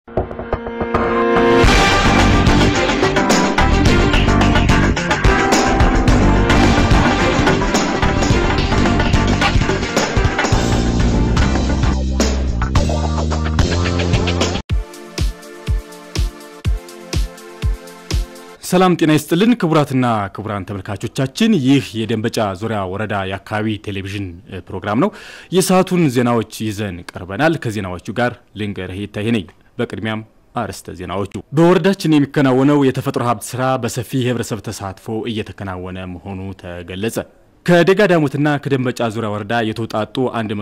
ሰላም ጤና ይስጥልን ክቡራትና ክቡራን ተመልካቾቻችን ይህ የደንበጫ ዙሪያ ወረዳ የአካባቢ ቴሌቪዥን ፕሮግራም ነው የሰዓቱን ዜናዎች ይዘን ቀርበናል ከዜናዎቹ ጋር ልንገርህ ይታየኝ በቅድሚያም አርስተ ዜናዎቹ በወረዳችን የሚከናወነው የተፈጥሮ ሀብት ስራ በሰፊ ህብረተሰብ ተሳትፎ እየተከናወነ መሆኑ ተገለጸ ከደጋዳሙትና ከደንበጫ ዙሪያ ወረዳ የተውጣጡ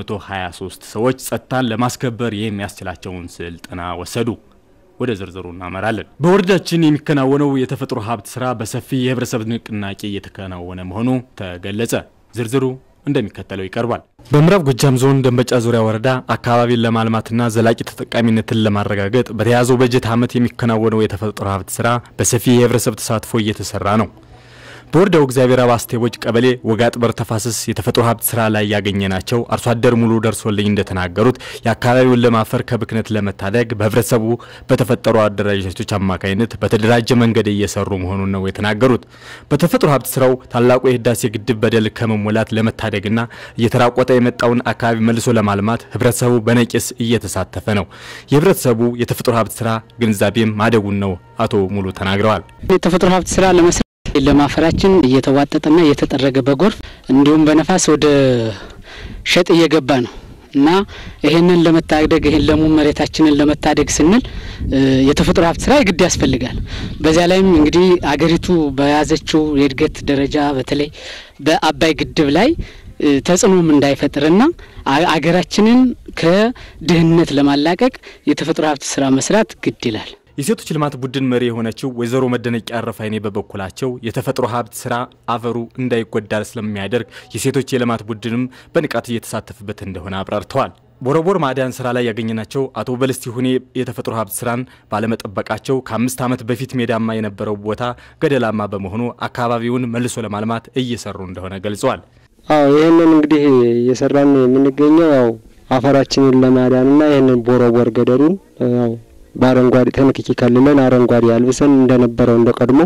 123 ሰዎች ጸጥታን ለማስከበር የሚያስችላቸውን ስልጠና ወሰዱ ወደ ዝርዝሩ እናመራለን በወረዳችን የሚከናወነው የተፈጥሮ ሀብት ስራ በሰፊ የህብረተሰብ ንቅናቄ እየተከናወነ መሆኑ ተገለጸ ዝርዝሩ እንደሚከተለው ይቀርባል በምዕራብ ጎጃም ዞን ደንበጫ ዙሪያ ወረዳ አካባቢን ለማልማትና ዘላቂ ተጠቃሚነትን ለማረጋገጥ በተያዘው በጀት ዓመት የሚከናወነው የተፈጥሮ ሀብት ስራ በሰፊ የህብረተሰብ ተሳትፎ እየተሰራ ነው በወረዳው እግዚአብሔር አባስቴቦች ቀበሌ ወጋጥበር ተፋሰስ የተፈጥሮ ሀብት ስራ ላይ ያገኘናቸው አርሶ አደር ሙሉ ደርሶልኝ እንደተናገሩት የአካባቢውን ለማፈር ከብክነት ለመታደግ በህብረተሰቡ በተፈጠሩ አደረጃጀቶች አማካይነት በተደራጀ መንገድ እየሰሩ መሆኑን ነው የተናገሩት በተፈጥሮ ሀብት ስራው ታላቁ የህዳሴ ግድብ በደል ከመሞላት ለመታደግና እየተራቆተ የመጣውን አካባቢ መልሶ ለማልማት ህብረተሰቡ በነቂስ እየተሳተፈ ነው የህብረተሰቡ የተፈጥሮ ሀብት ስራ ግንዛቤም ማደጉን ነው አቶ ሙሉ ተናግረዋል የተፈጥሮ ሀብት ስራ ለማፈራችን እየተዋጠጠና እየተጠረገ በጎርፍ እንዲሁም በነፋስ ወደ ሸጥ እየገባ ነው እና ይሄንን ለመታደግ ይሄን ለሙ መሬታችንን ለመታደግ ስንል የተፈጥሮ ሀብት ስራ ይግድ ያስፈልጋል በዚያ ላይም እንግዲህ አገሪቱ በያዘችው የእድገት ደረጃ በተለይ በአባይ ግድብ ላይ ተጽዕኖም እንዳይፈጥርና አገራችንን ከድህነት ለማላቀቅ የተፈጥሮ ሀብት ስራ መስራት ግድ ይላል የሴቶች ልማት ቡድን መሪ የሆነችው ወይዘሮ መደነቂያ አረፋይኔ በበኩላቸው የተፈጥሮ ሀብት ስራ አፈሩ እንዳይጎዳ ስለሚያደርግ የሴቶች የልማት ቡድንም በንቃት እየተሳተፈበት እንደሆነ አብራርተዋል ቦረቦር ማዳን ስራ ላይ ያገኘናቸው አቶ በልስቲ ሁኔ የተፈጥሮ ሀብት ስራን ባለመጠበቃቸው ከ5 ዓመት በፊት ሜዳማ የነበረው ቦታ ገደላማ በመሆኑ አካባቢውን መልሶ ለማልማት እየሰሩ እንደሆነ ገልጸዋል ይሄንን እንግዲህ እየሰራን የምንገኘው ያው አፈራችንን ለማዳንና ይሄንን ቦረቦር ገደሉን ያው ባረንጓዴ ተነክኪ ካለለን አረንጓዴ ያልብሰን እንደነበረው እንደቀድሞ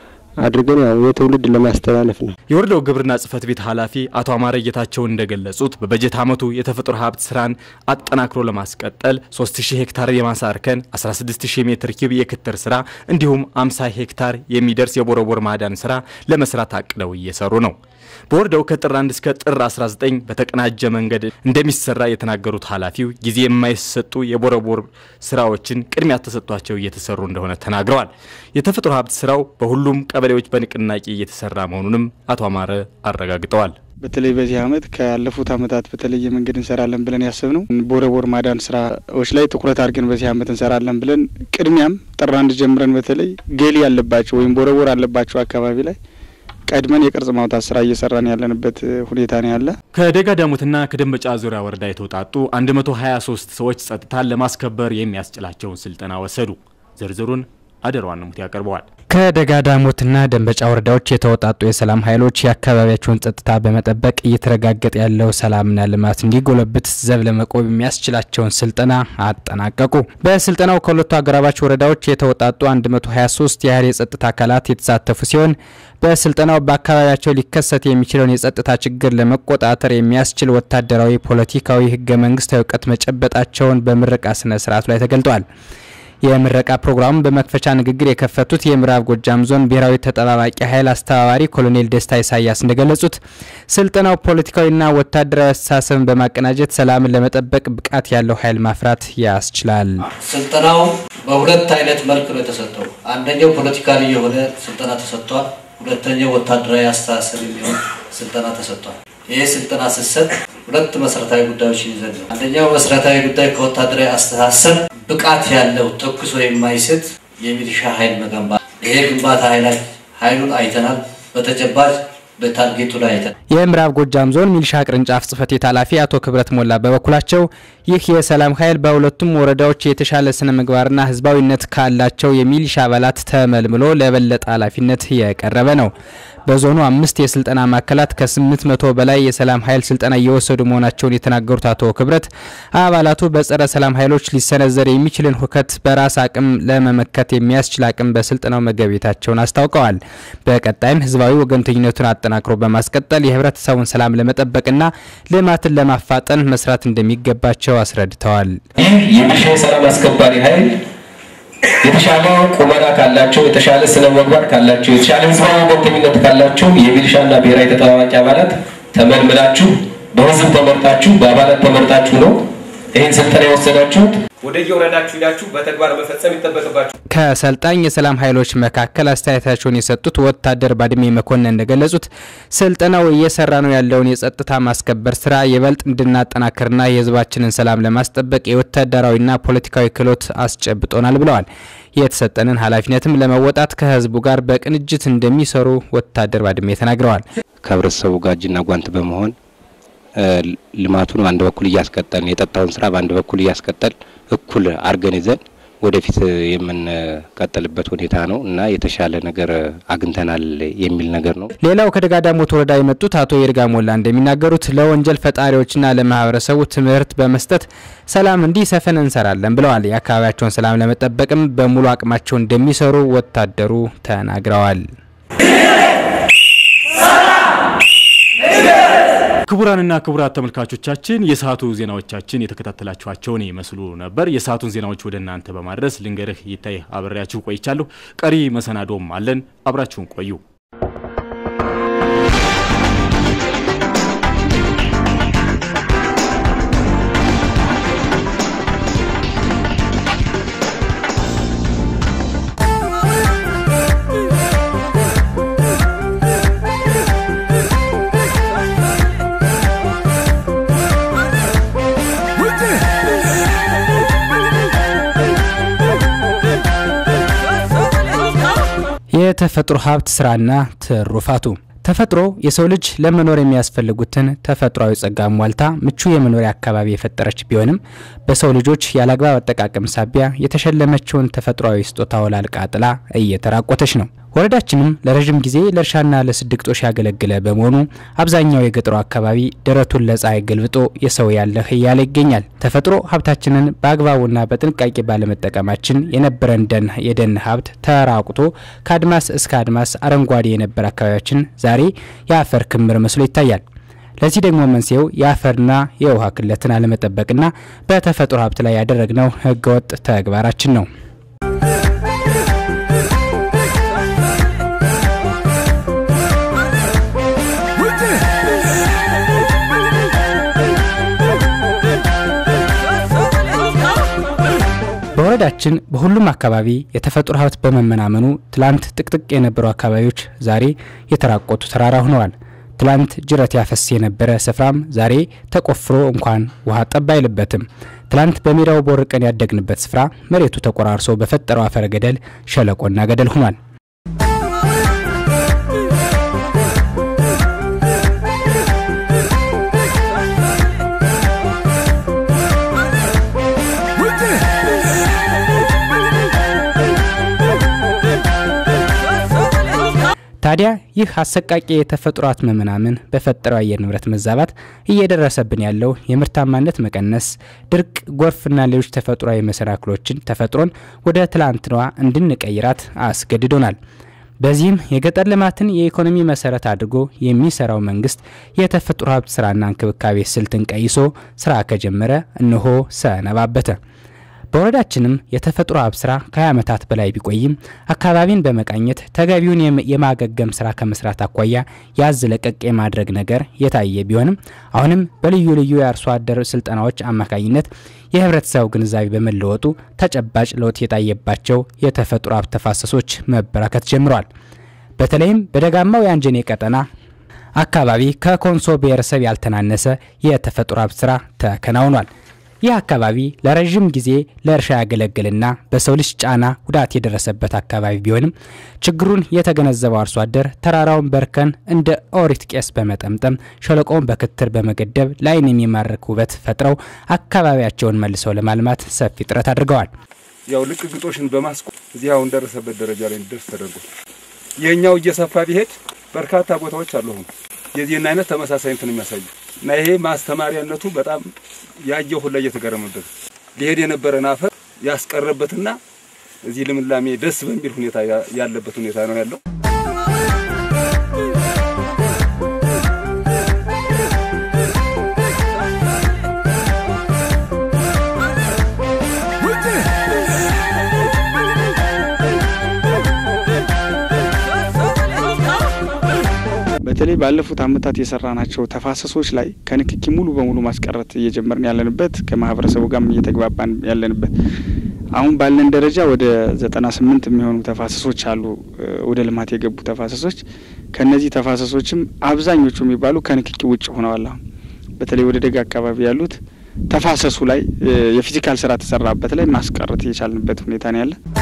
አድርገን ያው የትውልድ ለማስተላለፍ ነው የወረዳው ግብርና ጽፈት ቤት ኃላፊ አቶ አማረ ጌታቸው እንደገለጹት በበጀት ዓመቱ የተፈጥሮ ሀብት ስራን አጠናክሮ ለማስቀጠል 3000 ሄክታር የማሳርከን 16000 ሜትር ኪዩብ የክትር ስራ እንዲሁም 50 ሄክታር የሚደርስ የቦረቦር ማዳን ስራ ለመስራት አቅደው እየሰሩ ነው በወረዳው ከጥር 1 እስከ ጥር 19 በተቀናጀ መንገድ እንደሚሰራ የተናገሩት ኃላፊው ጊዜ የማይሰጡ የቦረቦር ስራዎችን ቅድሚያ ተሰጥቷቸው እየተሰሩ እንደሆነ ተናግረዋል የተፈጥሮ ሀብት ስራው በሁሉም ቀበሌዎች በንቅናቄ እየተሰራ መሆኑንም አቶ አማረ አረጋግጠዋል በተለይ በዚህ አመት ካለፉት አመታት በተለየ መንገድ እንሰራለን ብለን ያሰብነው ቦረቦር ማዳን ስራዎች ላይ ትኩረት አድርገን በዚህ አመት እንሰራለን ብለን ቅድሚያም ጥር 1 ጀምረን በተለይ ገሊ ያለባቸው ወይም ቦረቦር አለባቸው አካባቢ ላይ ቀድመን የቅርጽ ማውጣት ስራ እየሰራን ያለንበት ሁኔታ ነው ያለ ከደጋዳሙትና ከደንበጫ ዙሪያ ወረዳ የተውጣጡ 123 ሰዎች ጸጥታን ለማስከበር የሚያስችላቸውን ስልጠና ወሰዱ ዝርዝሩን አደረዋን ነው ያቀርበዋል ከደጋዳሙትና ደንበጫ ወረዳዎች የተውጣጡ የሰላም ኃይሎች የአካባቢያቸውን ጸጥታ በመጠበቅ እየተረጋገጠ ያለው ሰላምና ልማት እንዲጎለብት ዘብ ለመቆም የሚያስችላቸውን ስልጠና አጠናቀቁ በስልጠናው ከሁለቱ አገራባች ወረዳዎች የተውጣጡ 123 ያህል የጸጥታ አካላት የተሳተፉ ሲሆን በስልጠናው በአካባቢያቸው ሊከሰት የሚችለውን የጸጥታ ችግር ለመቆጣጠር የሚያስችል ወታደራዊ ፖለቲካዊ ህገ መንግስታዊ ዕውቀት መጨበጣቸውን በምረቃ ስነ ስርዓቱ ላይ ተገልጧል የምረቃ ፕሮግራም በመክፈቻ ንግግር የከፈቱት የምዕራብ ጎጃም ዞን ብሔራዊ ተጠባባቂ ኃይል አስተባባሪ ኮሎኔል ደስታ ኢሳያስ እንደገለጹት ስልጠናው ፖለቲካዊና ወታደራዊ አስተሳሰብን በማቀናጀት ሰላምን ለመጠበቅ ብቃት ያለው ኃይል ማፍራት ያስችላል ስልጠናው በሁለት አይነት መልኩ ነው የተሰጠው አንደኛው ፖለቲካሊ የሆነ ስልጠና ተሰጥቷል ሁለተኛው ወታደራዊ አስተሳሰብ የሚሆን ስልጠና ተሰጥቷል ይሄ ስልጠና ሲሰጥ ሁለት መሰረታዊ ጉዳዮች ይዘን ነው አንደኛው መሰረታዊ ጉዳይ ከወታደራዊ አስተሳሰብ ብቃት ያለው ተኩሶ የማይስት የሚሊሻ ኃይል መገንባት ይሄ ግንባታ ኃይሉን አይተናል በተጨባጭ በታርጌቱ ላይ የምዕራብ ጎጃም ዞን ሚሊሻ ቅርንጫፍ ጽፈት ቤት ኃላፊ አቶ ክብረት ሞላ በበኩላቸው ይህ የሰላም ኃይል በሁለቱም ወረዳዎች የተሻለ ስነ ምግባርና ህዝባዊነት ካላቸው የሚሊሻ አባላት ተመልምሎ ለበለጠ ኃላፊነት የቀረበ ነው። በዞኑ 5 የስልጠና ማዕከላት ከ800 በላይ የሰላም ኃይል ስልጠና እየወሰዱ መሆናቸውን የተናገሩት አቶ ክብረት አባላቱ በጸረ ሰላም ኃይሎች ሊሰነዘር የሚችልን ሁከት በራስ አቅም ለመመከት የሚያስችል አቅም በስልጠናው መገቤታቸውን አስታውቀዋል። በቀጣይም ህዝባዊ ወገንተኝነቱን አጠናክሮ በማስቀጠል የህብረተሰቡን ሰላም ለመጠበቅና ልማትን ለማፋጠን መስራት እንደሚገባቸው አስረድተዋል። የሚሊሻ ሰላም አስከባሪ ኃይል የተሻለ ቁመና ካላቸው የተሻለ ስነ ምግባር ካላቸው የተሻለ ህዝባዊ ወገንተኝነት ካላቸው የሚሊሻና ብሔራዊ ተጠባባቂ አባላት ተመልምላችሁ በህዝብ ተመርጣችሁ በአባላት ተመርጣችሁ ነው ይሄን ስልጠና የወሰዳችሁት። ወደ የወረዳችሁ ሄዳችሁ በተግባር መፈጸም ይተበከባችሁ። ከሰልጣኝ የሰላም ኃይሎች መካከል አስተያየታቸውን የሰጡት ወታደር ባድሜ መኮንን እንደገለጹት ስልጠናው እየሰራ ነው ያለውን የጸጥታ ማስከበር ስራ ይበልጥ እንድናጠናክርና የህዝባችንን ሰላም ለማስጠበቅ የወታደራዊና ፖለቲካዊ ክህሎት አስጨብጦናል ብለዋል። የተሰጠንን ኃላፊነትም ለመወጣት ከህዝቡ ጋር በቅንጅት እንደሚሰሩ ወታደር ባድሜ ተናግረዋል። ከህብረተሰቡ ጋር እጅና ጓንት በመሆን ልማቱን አንድ በኩል እያስቀጠልን የጠጣውን ስራ በአንድ በኩል እያስቀጠል እኩል አርገኒዘን ወደፊት የምንቀጥልበት ሁኔታ ነው እና የተሻለ ነገር አግንተናል የሚል ነገር ነው። ሌላው ከደጋዳሞት ወረዳ የመጡት አቶ ይርጋ ሞላ እንደሚናገሩት ለወንጀል ፈጣሪዎችና ለማህበረሰቡ ትምህርት በመስጠት ሰላም እንዲሰፈን እንሰራለን ብለዋል። የአካባቢያቸውን ሰላም ለመጠበቅም በሙሉ አቅማቸው እንደሚሰሩ ወታደሩ ተናግረዋል። ክቡራንና ክቡራት ተመልካቾቻችን የሰዓቱ ዜናዎቻችን የተከታተላችኋቸውን ይመስሉ ነበር። የሰዓቱን ዜናዎች ወደ እናንተ በማድረስ ልንገርህ ይታይ አብሬያችሁ ቆይቻለሁ። ቀሪ መሰናዶም አለን። አብራችሁን ቆዩ። የተፈጥሮ ሀብት ስራና ትሩፋቱ ተፈጥሮ የሰው ልጅ ለመኖር የሚያስፈልጉትን ተፈጥሯዊ ጸጋ ሟልታ ምቹ የመኖሪያ አካባቢ የፈጠረች ቢሆንም በሰው ልጆች ያላግባብ አጠቃቀም ሳቢያ የተሸለመችውን ተፈጥሯዊ ስጦታ ወላልቃ ጥላ እየተራቆተች ነው። ወረዳችንም ለረጅም ጊዜ ለእርሻና ለስድቅጦሽ ያገለገለ በመሆኑ አብዛኛው የገጠሩ አካባቢ ደረቱን ለፀሐይ ገልብጦ የሰው ያለህ እያለ ይገኛል። ተፈጥሮ ሀብታችንን በአግባቡና በጥንቃቄ ባለመጠቀማችን የነበረን የደን ሀብት ተራቁቶ ከአድማስ እስከ አድማስ አረንጓዴ የነበረ አካባቢያችን ዛሬ የአፈር ክምር መስሎ ይታያል። ለዚህ ደግሞ መንስኤው የአፈርና የውሃ ክለትን አለመጠበቅና በተፈጥሮ ሀብት ላይ ያደረግነው ህገወጥ ተግባራችን ነው። በወረዳችን በሁሉም አካባቢ የተፈጥሮ ሀብት በመመናመኑ ትላንት ጥቅጥቅ የነበሩ አካባቢዎች ዛሬ የተራቆቱ ተራራ ሆነዋል። ትላንት ጅረት ያፈስ የነበረ ስፍራም ዛሬ ተቆፍሮ እንኳን ውሃ ጠብ አይልበትም። ትላንት በሜዳው ቦርቀን ያደግንበት ስፍራ መሬቱ ተቆራርሶ በፈጠረው አፈር ገደል ሸለቆና ገደል ሆኗል። ታዲያ ይህ አሰቃቂ የተፈጥሮ ሀብት መመናመን በፈጠረው አየር ንብረት መዛባት እየደረሰብን ያለው የምርታማነት መቀነስ፣ ድርቅ፣ ጎርፍና ሌሎች ተፈጥሯዊ መሰናክሎችን ተፈጥሮን ወደ ትላንትናዋ እንድንቀይራት አስገድዶናል። በዚህም የገጠር ልማትን የኢኮኖሚ መሰረት አድርጎ የሚሰራው መንግስት የተፈጥሮ ሀብት ስራና እንክብካቤ ስልትን ቀይሶ ስራ ከጀመረ እነሆ ሰነባበተ። በወረዳችንም የተፈጥሮ ሀብት ስራ ከ20 ዓመታት በላይ ቢቆይም አካባቢን በመቃኘት ተገቢውን የማገገም ስራ ከመስራት አኳያ ያዝ ለቀቅ የማድረግ ነገር የታየ ቢሆንም አሁንም በልዩ ልዩ የአርሶ አደር ስልጠናዎች አማካኝነት የህብረተሰቡ ግንዛቤ በመለወጡ ተጨባጭ ለውጥ የታየባቸው የተፈጥሮ ሀብት ተፋሰሶች መበራከት ጀምረዋል። በተለይም በደጋማው የአንጀኔ ቀጠና አካባቢ ከኮንሶ ብሔረሰብ ያልተናነሰ የተፈጥሮ ሀብት ስራ ተከናውኗል። ይህ አካባቢ ለረጅም ጊዜ ለእርሻ ያገለግልና በሰው ልጅ ጫና ጉዳት የደረሰበት አካባቢ ቢሆንም ችግሩን የተገነዘበው አርሶ አደር ተራራውን በርከን እንደ ኦሪት ቄስ በመጠምጠም ሸለቆውን በክትር በመገደብ ለዓይን የሚማርክ ውበት ፈጥረው አካባቢያቸውን መልሰው ለማልማት ሰፊ ጥረት አድርገዋል። ያው ልቅ ግጦሽን በማስቆ እዚህ አሁን ደረሰበት ደረጃ ላይ እንድደርስ ተደርጓል። ይሄኛው እየሰፋ ቢሄድ በርካታ ቦታዎች አሉ። የዚህን አይነት ተመሳሳይ እንትን የሚያሳይ እና ይሄ ማስተማሪያነቱ በጣም ያየው ሁሉ እየተገረመበት ሊሄድ የነበረን አፈር ያስቀረበትና እዚህ ልምላሜ ደስ በሚል ሁኔታ ያለበት ሁኔታ ነው ያለው። በተለይ ባለፉት አመታት የሰራናቸው ተፋሰሶች ላይ ከንክኪ ሙሉ በሙሉ ማስቀረት እየጀመርን ያለንበት ከማህበረሰቡ ጋርም እየተግባባን ያለንበት አሁን ባለን ደረጃ ወደ 98 የሚሆኑ ተፋሰሶች አሉ ወደ ልማት የገቡ ተፋሰሶች። ከነዚህ ተፋሰሶችም አብዛኞቹ የሚባሉ ከንክኪ ውጭ ሆነዋል። በተለይ ወደ ደጋ አካባቢ ያሉት ተፋሰሱ ላይ የፊዚካል ስራ ተሰራበት ላይ ማስቀረት የቻልንበት ሁኔታ ነው ያለ።